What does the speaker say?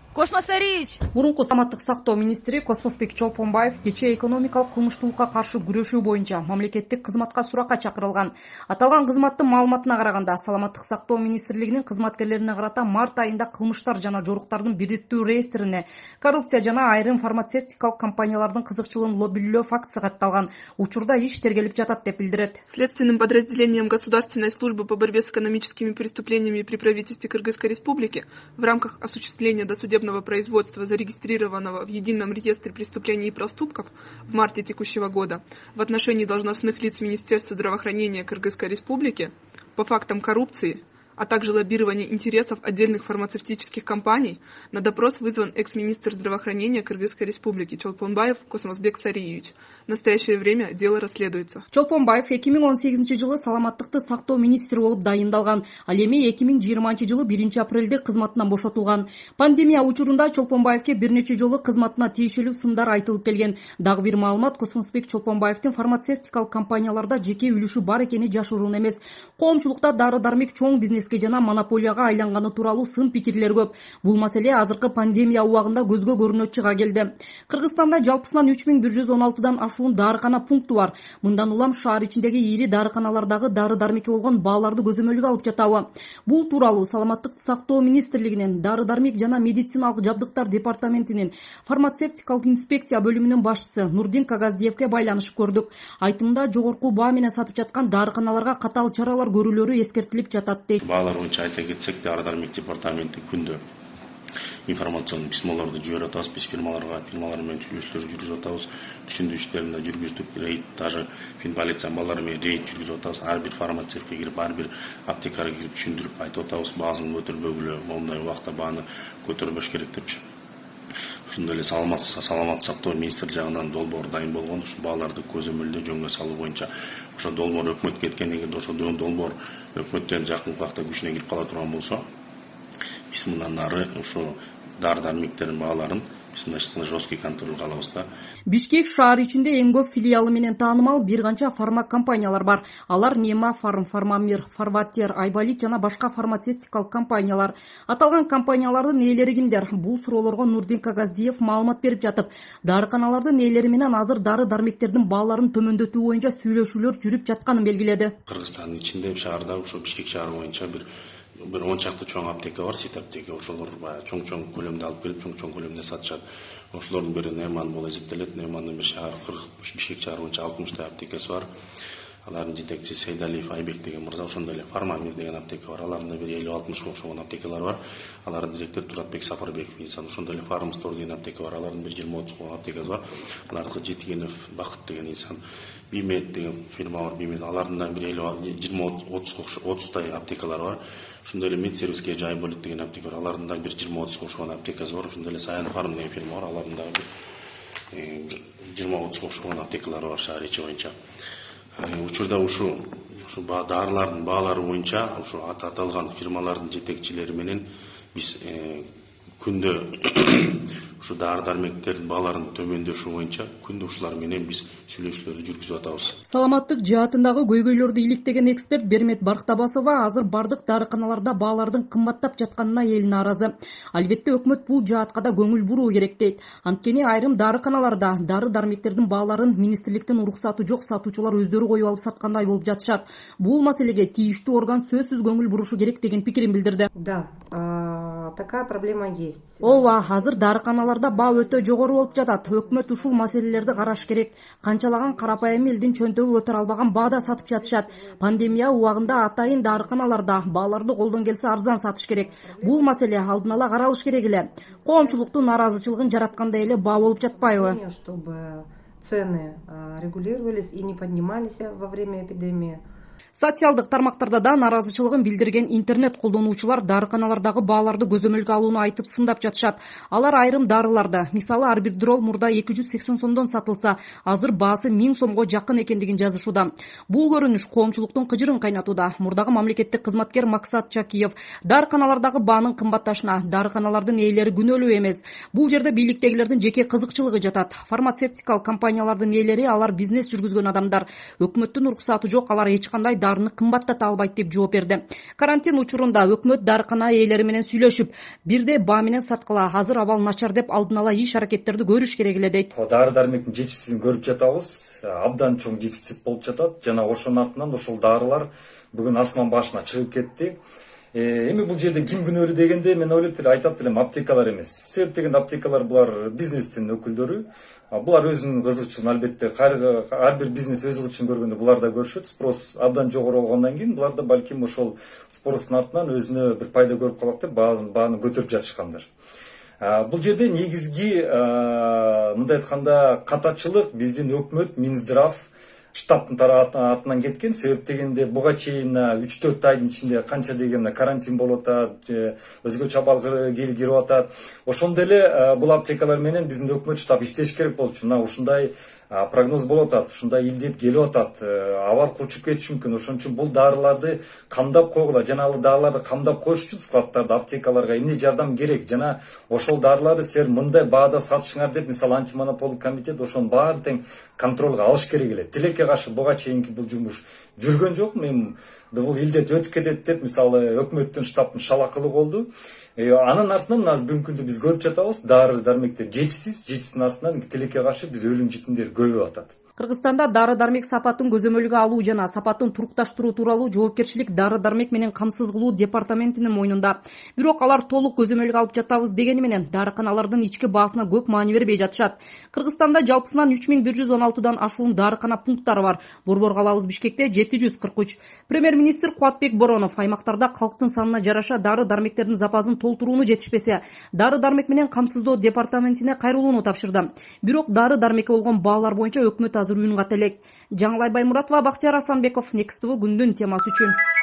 Космос Арич! Мурунку саламаттык сактоо министри Космосбек Чолпонбаев кечээ экономикалык кылмыштуулукка каршы күрөшүү боюнча мамлекеттик кызматка суракка чакырылган. Аталган кызматтын маалыматына караганда, саламаттык сактоо министрлигинин кызматкерлерине карата март айында кылмыштар жана жоруктардын бирдиктүү реестрине коррупция жана айрым фармацевтикалык компаниялардын кызыкчылыгын лоббилөө фактысы катталган. Учурда иш тергелип жатат деп билдирет. Следственным подразделением Государственной службы по борьбе с экономическими преступлениями при правительстве Кыргызской Республики в рамках осуществления досудебного производства, зарегистрированного в Едином реестре преступлений и проступков в марте текущего года в отношении должностных лиц Министерства здравоохранения Кыргызской Республики по фактам коррупции, а также лоббирования интересов отдельных фармацевтических компаний, на допрос вызван экс-министр здравоохранения Кыргызской Республики Чолпонбаев Космосбек Сариевич. В настоящее время дело расследуется. Чолпонбаев 2018 жылы саламаттыкты сактоо министри болуп дайындалган. Ал эми 2020 жылы 1-апрелде кызматынан бошотулган. Пандемия учурунда Чолпонбаевке бир нече жолу кызматына тиешелүү сындар айтылып келген. Дагы бир маалымат, Космосбек Чолпонбаевдин фармацевтикалык компанияларда жеке үлүшү бар экени жашыруун эмес. Коомчулукта дары-дармек чоң бизнеске жана монополияга айланганы тууралуу сын пикирлер көп. Бул маселе азыркы пандемия убагында көзгө көрүнө чыга келди. Кыргызстанда жалпысынан 3116дан ашуун дарыкана пункту бар. Мындан улам шаар ичиндеги ири дарыканалардагы дары-дармекке болгон бааларды көзөмөлгө алып жатабы. Бул тууралуу саламаттыкты сактоо министрлигинин дары-дармек жана медициналык жабдыктар департаментинин фармацевтикалык инспекция бөлүмүнүн башчысы Нурдин Кагаздиевке байланышып көрдүк. Айтымында жогорку баа менен сатып жаткан дарыканаларга катаал чаралар көрүлөрү эскертилип жатат дейт. Баалар боюнча айта кетсек, дары-дармек департаменти күндө информационный письмолорду жиберип атабыз, биз фирмалар менен сүйлөшүүлөр жүргүзүп атабыз, түшүндүрүү иштерин да жүргүздүк, рейд, даже полиция балдар менен рейд жүргүзүп атабыз. Ар бир фармацевтке кирип, ар бир аптекага кирип түшүндүрүп айтып атабыз, баасын көтөрбөгүлө, мондай убакта бааны көтөрбөш керек депчи. Ошондой эле саламат сактоо министр жагынан долбоор дайын болгон, ушу бааларды көзөмөлдөө жөнгө салуу боюнча ошо долбоор өкмөткө кеткен. Эгерде ошо долбоор өкмөттөн жакын убакта күчүнө кирип кала турган болсо, биз мындан ары ушу дары-дармектердин бааларын биз мындай жесткий контролго алабыз да. Бишкек шаар ичинде эң көп филиалы менен таанымал бир канча фарма компаниялар бар. Алар Нема Фарм, Фармамир, Фарватер, Айболит жана башка фармацевтикалык компаниялар. Аталган компаниялардын ээлери кимдер? Бул суроолорго Нурдин Кагаздиев маалымат берип жатып, дарыканалардын ээлери менен азыр дары-дармектердин бааларын төмөндөтүү боюнча сүйлөшүүлөр жүрүп жатканын белгиледи. Кыргызстандын ичинде шаарда ушу Бишкек шаары боюнча бир 10 чакты чоң аптека бар, сит аптека. Ошолор чоң көлөмдө алып келип, чоң көлөмдө сатышат. Ошолордун бири Неман болуп эсептелет. Немандын бир шаар Бишкек шаары боюнча 60 аптекасы бар. Алардын жетекчиси Сейдалиев Айбек деген мырза, ошондой эле Фармамир деген аптека бар. Алардын бир 50-60 окшогон аптекалар бар. Алардын директору Туратбек Сапарбеков инсан. Ошондой эле Фармстор деген аптека бар. Алардын бир 20-30 аптекасы бар. Алардыкы Жетигенов Бакыт деген инсан. Бимет деген фирма бар, Бимет. Алардын да бир 20-30 аптекалар бар. Ошондой эле Медсервиске Айболит деген аптека бар. Алардын да бир 20-30 окшогон аптекасы бар. Ошондой эле Саян Фарм деген фирма бар. Алардын да бир 20-30 окшогон аптекалары бар шаар ичи боюнча. Учурда ушу дарылардын баалары боюнча ушу аталган фирмалардын жетекчилери менен биз күндө ушу дары-дармектердин бааларынын төмөндөшү боюнча күндө ушулар менен биз сүйлөшүүлөрдү жүргүзүп атабыз. Саламаттык жаатындагы көйгөйлөрдү иликтеген эксперт Бермет Барктабасова азыр бардык дарыканаларда баалардын кымбаттап жатканына эл нааразы. Албетте өкмөт бул жаатка да көңүл буруу керек дейт. Анткени айрым дарыканаларда дары-дармектердин бааларын министрликтин уруксаты жок сатуучулар өздөрү коюп алып саткандай болуп жатышат. Бул маселеге тийиштүү орган сөзсүз көңүл бурушу керек деген пикирин билдирди. Да, такая проблема есть. Ооба, азыр дарыканаларда баа өтө жогору болуп жатат. Өкмөт ушул маселелерди караш керек. Канчалаган карапайым элдин чөнтөгү өтөр албаган баада сатып жатышат. Пандемия убагында атайын дарыканаларда бааларды колдон келсе арзан сатыш керек. Бул маселе алдын ала каралыш керек эле. Коомчулуктун нааразычылыгын жараткандай эле баа болуп жатпайбы? Чтобы цены регулировались и не поднимались во время эпидемии. Социалдык тармактарда да нааразычылыгын билдирген интернет колдонуучулар дарыканалардагы бааларды көзөмөлгө алууну айтып сындап жатышат. Алар айрым дарыларды, мисалы ар бир дрол мурда 280 сомдон сатылса, азыр баасы 1000 сомго жакын экендигин жазышууда. Бул көрүнүш коомчулуктун кыжырын кайнатууда. Мурдагы мамлекеттик кызматкер Максат Чакиев дарыканалардагы баанын кымбатташына дарыканалардын ээлери күнөөлүү эмес. Бул жерде бийликтегилердин жеке кызыкчылыгы жатат. Фармацевтикалык компаниялардын ээлери алар бизнес жүргүзгөн адамдар. Өкмөттүн уруксаты жок, алар эч кандай дарыны кымбаттата албайт деп жооп берди. Карантин учурунда өкмөт дарыкана ээлери менен сүйлөшүп, бирде баа менен саткыла, азыр абал начар деп алдын ала иш аракеттерди көрүш керек эле дейт. Дары дармектин жетишсиздигин көрүп жатабыз. Абдан чоң дефицит болуп жатат. Жана ошонун артынан ошол дарылар бүгүн асман башына чыгып кетти. Эми бул жерде ким күнөөлүү дегенде мен ойлойт элем, айтат элем аптекалар эмес. Себеп дегенде аптекалар булар бизнестин өкүлдөрү. Булар өзүнүн кызыгычын албетте ар бир бизнес өз кызыгычын көргөндө булар да көрүшөт. Спрос абдан жогору болгондон кийин булар да балким ошол спростун артынан өзүнө бир пайда көрүп калат деп бааны көтөрүп жатышкандар. Бул жерде негизги мындай айтканда катачылык биздин өкмөт Минздрав штабтын атынан кеткен. Себеп дегенде буга чейин 3-4 айдын ичинде канча деген карантин болуп атат, өзгөчө абал кирип атат. Ошондо эле бул аптекалар менен биздин өкмөт штаб иштеш керек болчу. Мына ушундай прогноз болуп атат, ушундай илдет келип атат, абар кучуп кетиши мүмкүн. Ошон үчүн бул дарыларды камдап койгула, жана ал дарыларды камдап коюш үчүн складтарда, аптекаларга эмне жардам керек, жана ошол дарыларды силер мындай баада сатышыңар деп, мисалы антимонополдук комитет ошонун баарын тең контролго алыш керек эле. Тилекке каршы буга чейинки бул жумуш жүргөн жок. Мен бул илдет өтүп кетет деп, мисалы өкмөттүн штабтын шалакылык болду. Анын артынан мына бүгүнкү күндө биз көрүп жатабыз, дары дармектер жетишсиздин артынан тилекке каршы биз өлүм житимдер көбөйүп атат. Кыргызстанда дары-дармек сапатын көзөмөлгө алуу жана сапатын турукташтыруу тууралуу жоопкерчилик дары-дармек менен камсыз кылуу департаментинин мойнунда. Бирок алар толук көзөмөлгө алып жатабыз дегени менен дарыканалардын ички баасына көп маани бербей жатышат. Кыргызстанда жалпысынан 3116дан ашуун дарыкана пункттары бар. Борбор калабыз Бишкекте 743. Премьер-министр Кубатбек Боронов аймактарда калктын санына жараша дары-дармектердин запасын толтурууну жетишпесе, дары-дармек менен камсыздоо департаментине кайрылууну тапшырды. Бирок дары-дармекке болгон баалар боюнча өкмөт үнүн ката элек. Жаңылай Баймуратова, Бактияр Асанбеков, Next TV күндүн темасы үчүн.